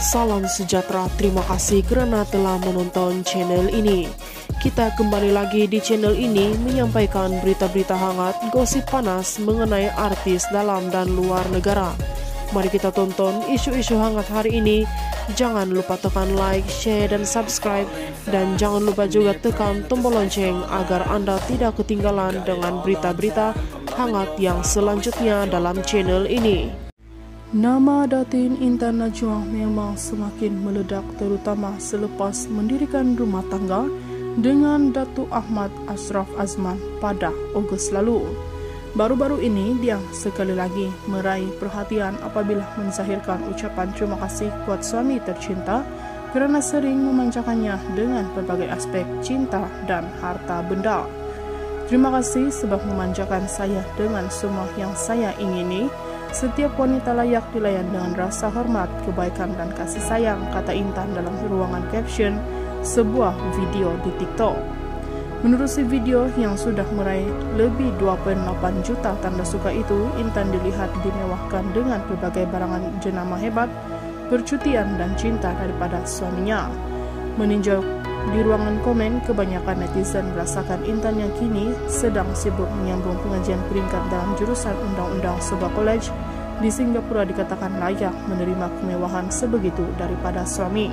Salam sejahtera, terima kasih karena telah menonton channel ini. Kita kembali lagi di channel ini menyampaikan berita-berita hangat, gosip panas mengenai artis dalam dan luar negara. Mari kita tonton isu-isu hangat hari ini. Jangan lupa tekan like, share, dan subscribe. Dan jangan lupa juga tekan tombol lonceng agar Anda tidak ketinggalan dengan berita-berita hangat yang selanjutnya dalam channel ini. Nama Datin Intan Najwa memang semakin meledak, terutama selepas mendirikan rumah tangga dengan Datuk Ahmad Ashraf Azman pada Ogos lalu. Baru-baru ini dia sekali lagi meraih perhatian apabila menzahirkan ucapan terima kasih buat suami tercinta kerana sering memanjakannya dengan berbagai aspek cinta dan harta benda. Terima kasih sebab memanjakan saya dengan semua yang saya ingini. Setiap wanita layak dilayan dengan rasa hormat, kebaikan dan kasih sayang, kata Intan dalam ruangan caption sebuah video di TikTok. Menerusi video yang sudah meraih lebih 2.8 juta tanda suka itu, Intan dilihat dimewahkan dengan berbagai barangan jenama hebat, percutian dan cinta daripada suaminya. Meninjau di ruangan komen, kebanyakan netizen merasakan Intan yang kini sedang sibuk menyambung pengajian peringkat dalam jurusan undang-undang sebuah kolej di Singapura dikatakan layak menerima kemewahan sebegitu daripada suami.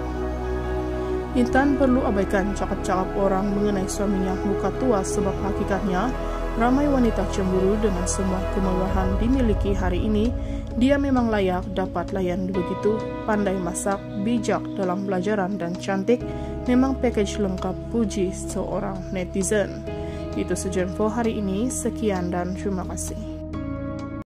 Intan perlu abaikan cakap-cakap orang mengenai suaminya muka tua sebab hakikatnya ramai wanita cemburu dengan semua kemewahan dimiliki hari ini. Dia memang layak dapat layan begitu, pandai masak, bijak dalam pelajaran dan cantik. Memang package lengkap, puji seorang netizen. Itu saja info hari ini. Sekian dan terima kasih.